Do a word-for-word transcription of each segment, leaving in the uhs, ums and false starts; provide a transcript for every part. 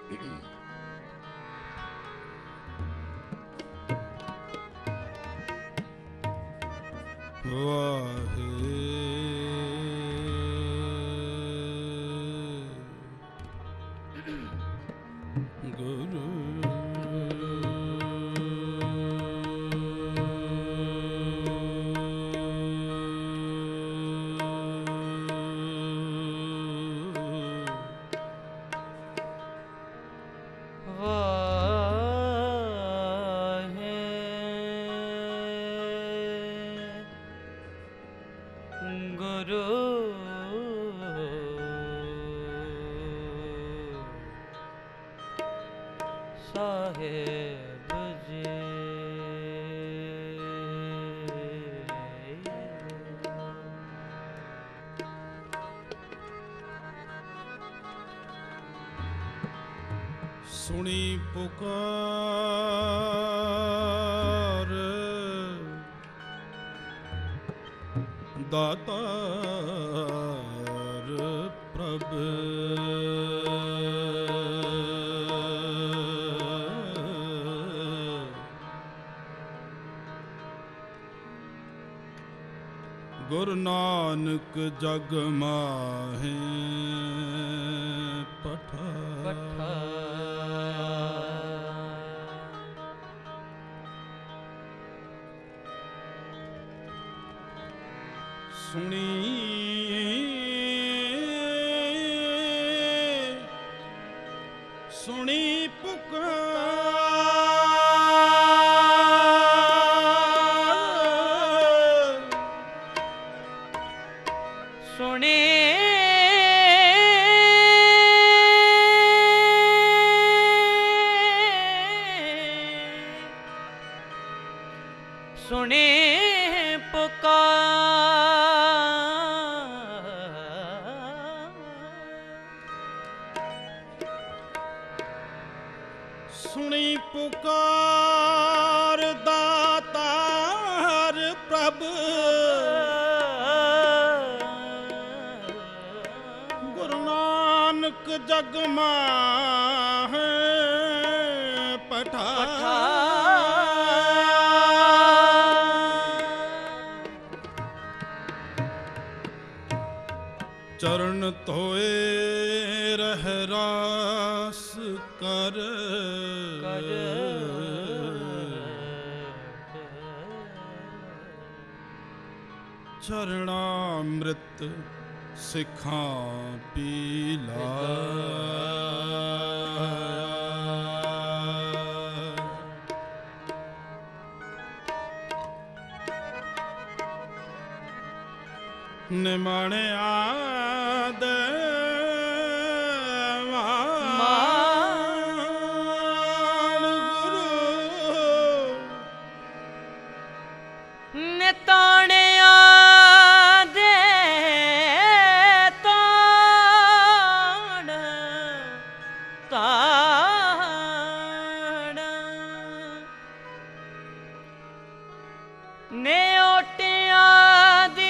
सुनी पुकार दातार प्रभु गुरु नानक जग माहे पठा सुनी सुनी पुकार सुनी सुनी पुकार सुनी पुकार दातार प्रभु गुरु नानक जग माहे पठार चरण धोए रह रास कर कर चरणामृत सिखा पीला निमाणे आद मान गुरु निताणे आदे ताड़ ताड़ ने ओटिया दी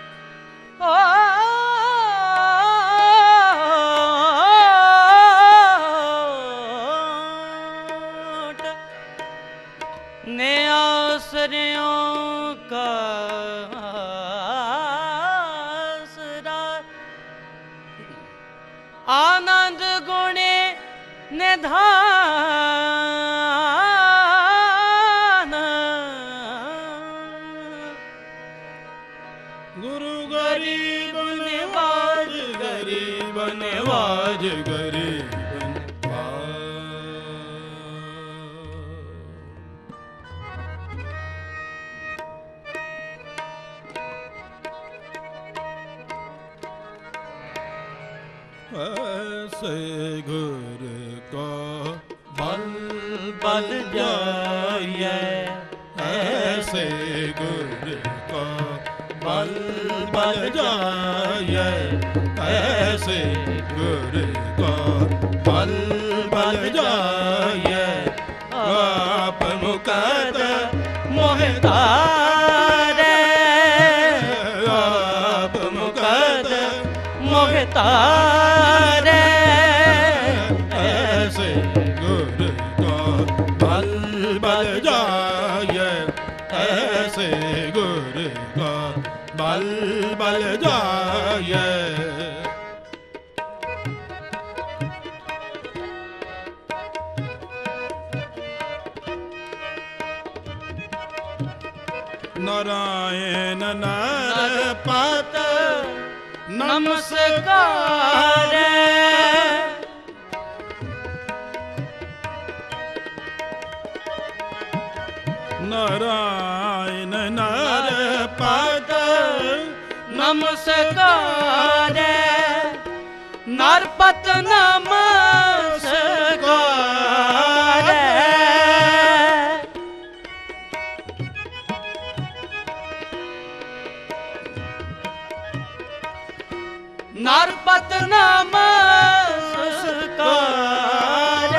ने आसरियों का आसरा आनंद गुणे निधान गुरु गरीब निवाज गरीब निवाज गरीब ऐसे गुर का बल बल जाए ऐसे गुर का बल बल जाए ऐसे गुर का बल बल जाए आप मुकद मोहतारे आप मुकद मोहतारे ऐसे ऐसे गुरु का बल बल जाए। नारायण नर पत नमस्कार। नारायण नर पत नमस्कार। नरपत नमस्कार। नरपत नमस्कार।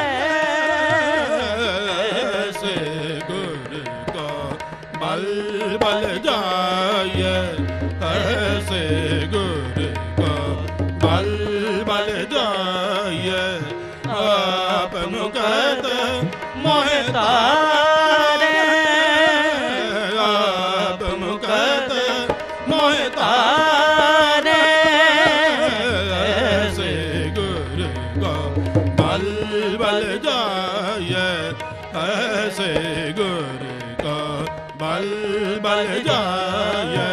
ऐसे गुरु का बल बल जाए। ऐसे गुरु का बल बल जाए। आप मुकत मोहतार। आप मुकत मोहतार। ऐसे गुरु का बल बल जाए। ऐसे गुरु का बल बल जाए।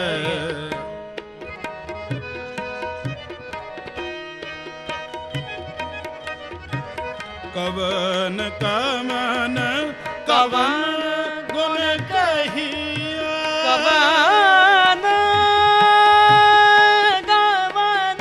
कवन कमन कवन गुण कहिया। कवन कवन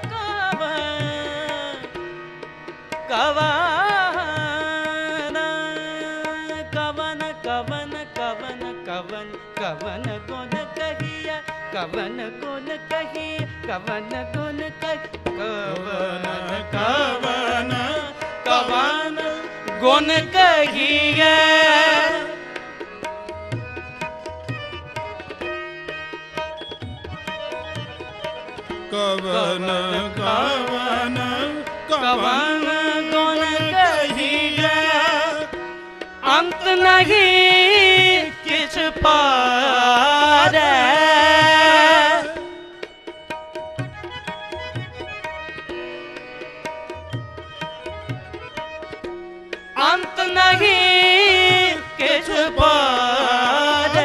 कवन कवन कवन कवन कवन कवन गुण कहिया। कवन गुण कही कवन गुण कही कवन कवन कवन गुण कहिए। कवन कवन कवन गुण कहिए। अंत नहीं किछ पार। अंत नहीं किछ पार।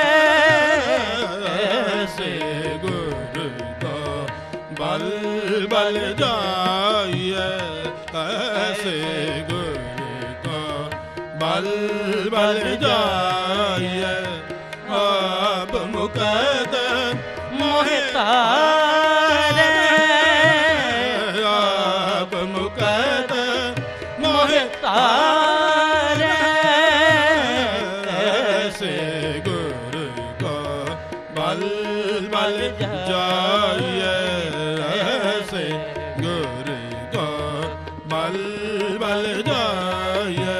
ऐसे गुरु का बल बल जाए। ऐसे गुरु का बल बल जाए। आप मुकद मोहतार। आप मुकद मोहतार। ऐसे गुरु का बल बल जाए। ऐसे गुरु का बल बल जाए।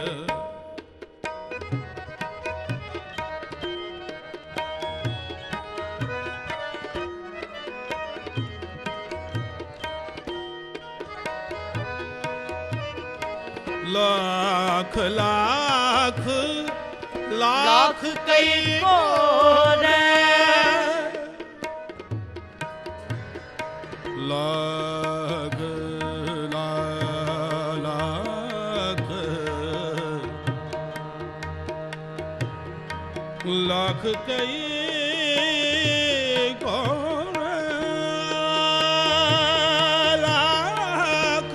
लाख लाख लाख कई कोरे। लाख लाख लाख कई कौन लाख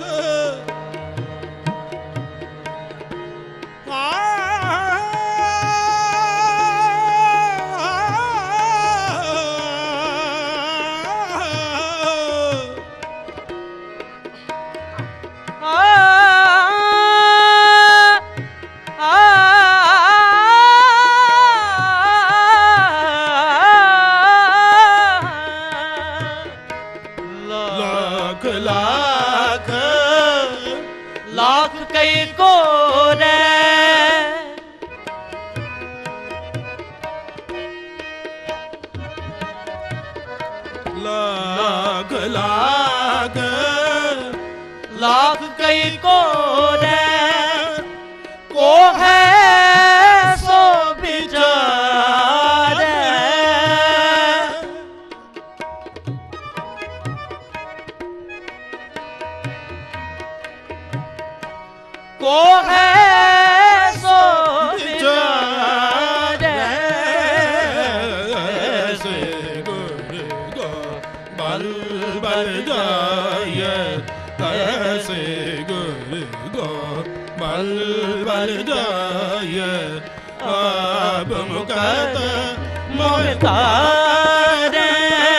लाख लाख लाख कई कोरे। लाख लाख लाख कई कोरे। को है सो विचारे। बल बल जाय ऐसे गुरु को बल बल जाय अब मुकत मोह तारे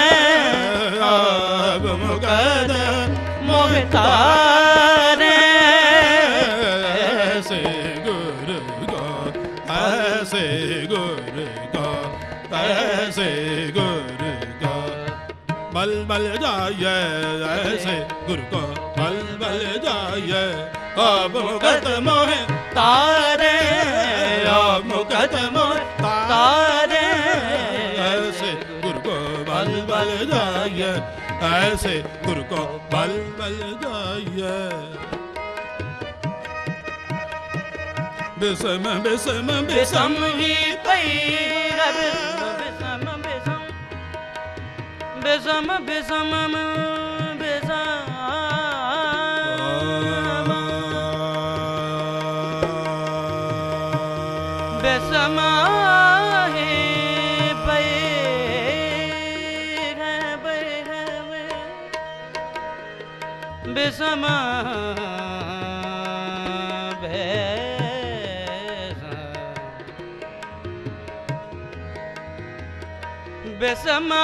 अब मुकत मोह तारे ऐसे गुरु को ऐसे गुरु को ऐसे गुरु को बल बल जाय ऐसे गुरु को बल बल जाय अब मुकत मोह तारे अब मुकत मोह तारे ऐसे गुरु को बल बल जाय ऐसे गुरु को बल बल जाय बिसम बिसम बिसम ही पई बिसम बिसम बिसम बिसम बिसम बिसम ही पई बिसम बेसमा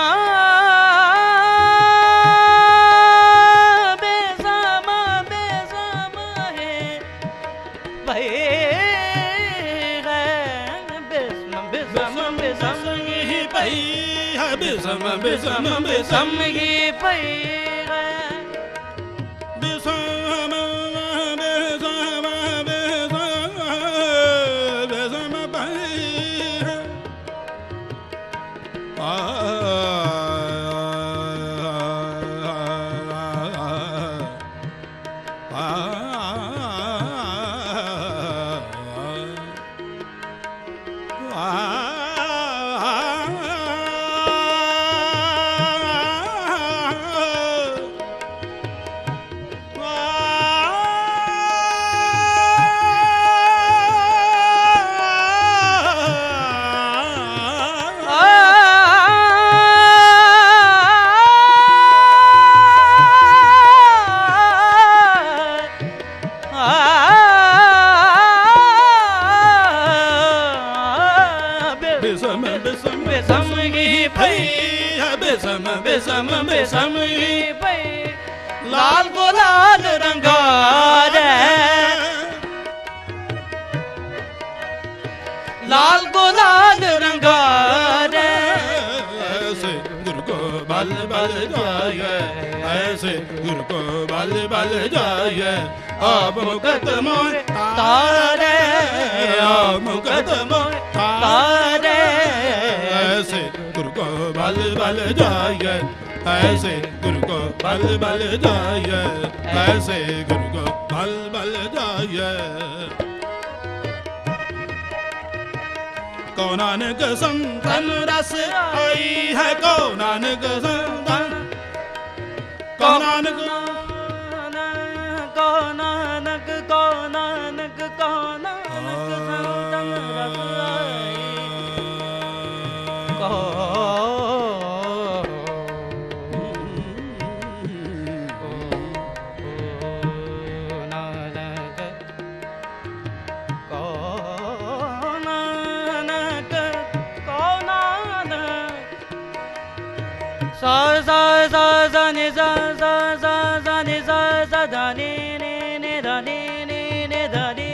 बेसमा बेसमा है भाई बेसमा बेसमा बेसमा ही पई है बिसम बिसम बिसम ही पई बिसम बिसम बिसम बिसम पई आ बेसम बेसम ही पई लाल गुलाल रंगा रे लाल गुलाल रंगा रे ऐसे गुरु को बल बल जाय ऐसे गुरु को बल बल जाय अब मुकत मोह तारे अब मुकत मोह तारे ऐसे गुरु को बल बल जाय ऐसे गुरु को बल बल जाय ऐसे गुरु को बल बल जाय को नानक संतन रस आई है को नानक संतन को नानक को नानक को नानक को नानक संतन रस आई को sa sa sa sa ni sa sa sa sa ni sa sa da ni ni ni da ni ni ni da ni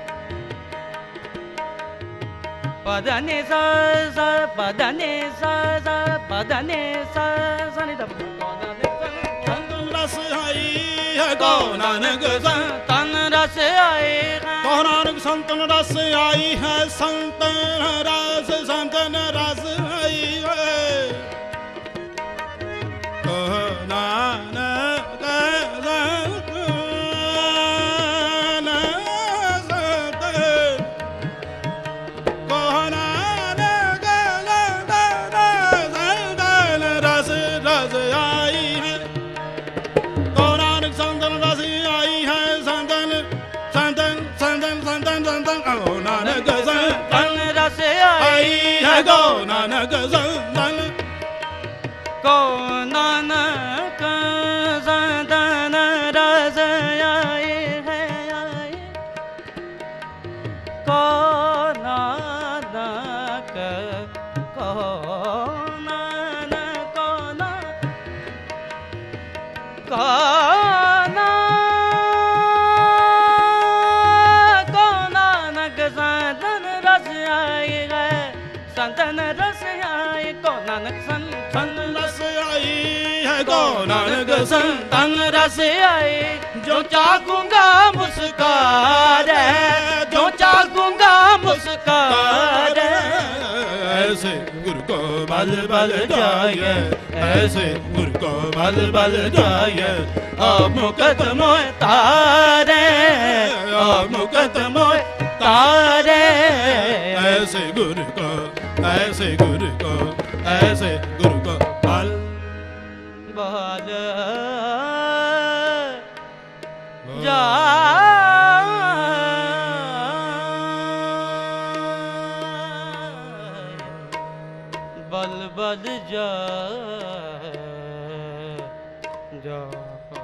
pa da ni sa sa pa da ni sa sa pa da ni sa sa ni da pa da ni sa रस आई है को नानक तन रस आई को नानक संतन रस आई है संतन रस संतन रस आई है को नानक को नानक ਕਾਨਾ ਕੋ ਨਾਨਕ ਸੰਤਨ ਰਸ ਆਈ ਹੈ ਸੰਤਨ ਰਸ ਆਈ ਕੋ ਨਾਨਕ ਸੰਤਨ ਰਸ ਆਈ ਹੈ ਕੋ ਨਾਨਕ ਸੰਤਨ ਰਸ ਆਈ ਜੋ ਚਾਕੂੰਗਾ ਮੁਸਕਾਰੇ ਜੋ ਚਾਕੂੰਗਾ ਮੁਸਕਾਰੇ ऐसे गुरु को बल बल जाइए ऐसे गुरु को बल बल जाइए आप मुकत मोह तारे आप मुकत मोह तारे ऐसे गुरु को ऐसे गुरु को ऐसे गुरु को बल बल जा बल बल जा जा